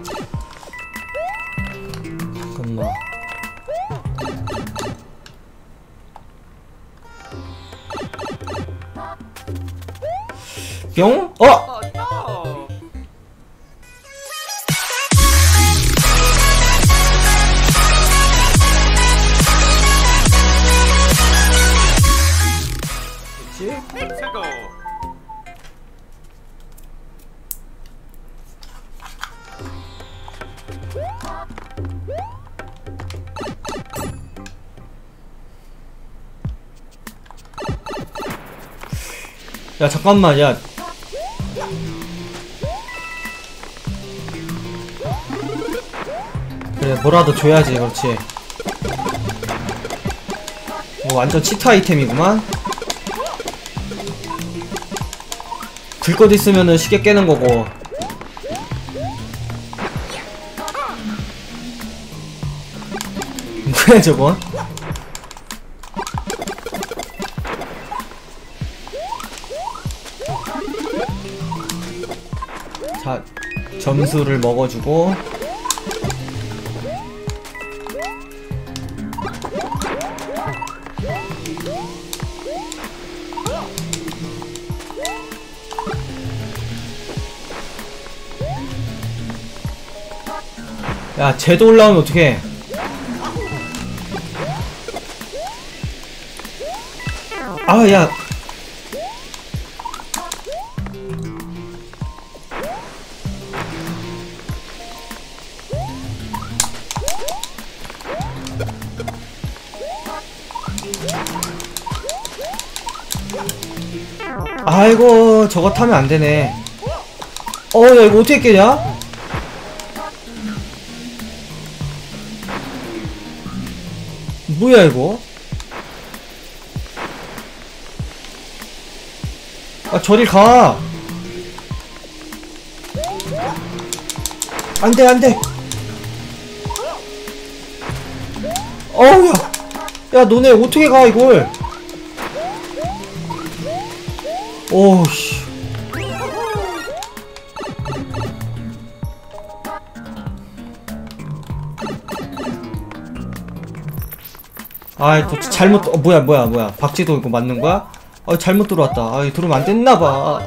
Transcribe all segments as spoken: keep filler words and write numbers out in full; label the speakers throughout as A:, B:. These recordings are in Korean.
A: 잠깐만. 뿅? 어! 야 잠깐만. 야 그래 뭐라도 줘야지. 그렇지. 뭐 완전 치트 아이템이구만. 불꽃 있으면은 쉽게 깨는 거고. 뭐야 저건? 자, 점수를 먹어주고. 야, 쟤도 올라오면 어떡해. 아, 야. 아이고, 저거 타면 안 되네. 어, 야, 이거 어떻게 깨냐? 뭐야, 이거? 아, 저리 가! 안 돼, 안 돼! 어우, 야! 야, 너네 어떻게 가, 이걸? 오우씨. 아이, 또 잘못, 어, 뭐야, 뭐야, 뭐야. 박지도 이거 맞는 거야? 아, 잘못 들어왔다. 아이, 들어오면 안 됐나봐.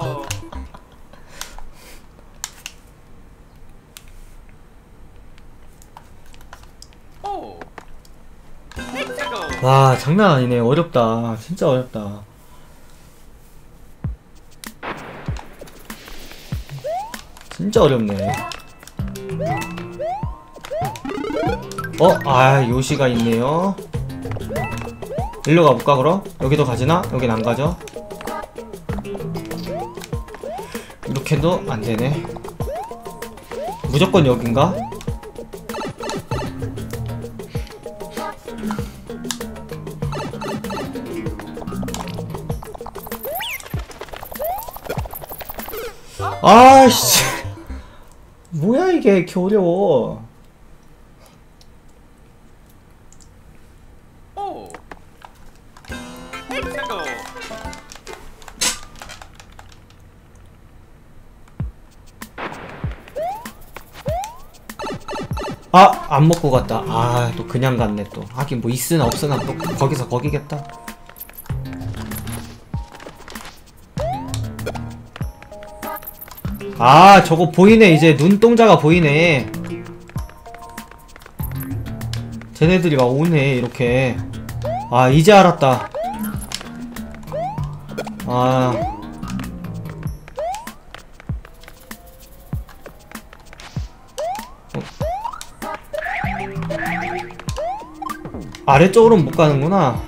A: 와, 장난 아니네. 어렵다. 진짜 어렵다. 진짜 어렵네. 어? 아, 요시가 있네요. 일로 가볼까 그럼? 여기도 가지나? 여긴 안 가죠? 이렇게도 안되네. 무조건 여긴가? 아이씨. 뭐야 이게 이렇게 어려워. 아! 안 먹고 갔다. 아, 또 그냥 갔네 또. 하긴 뭐 있으나 없으나 또 거기서 거기겠다. 아, 저거 보이네. 이제 눈동자가 보이네. 쟤네들이 막 오네 이렇게. 아, 이제 알았다. 아, 아래쪽으로는 못 가는구나.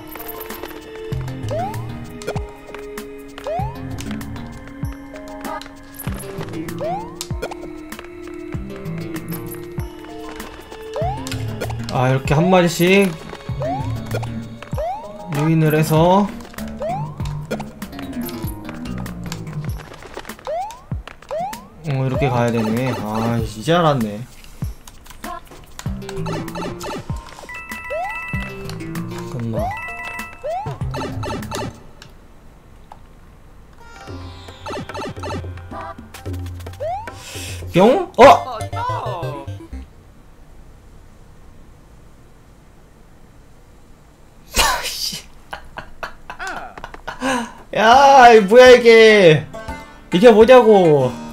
A: 아, 이렇게 한 마리씩 유인을 해서 어, 이렇게 가야 되네. 아, 이제 알았네. 잠깐만. 뿅? 어! 야, 이 뭐야 이게? 이게 뭐냐고?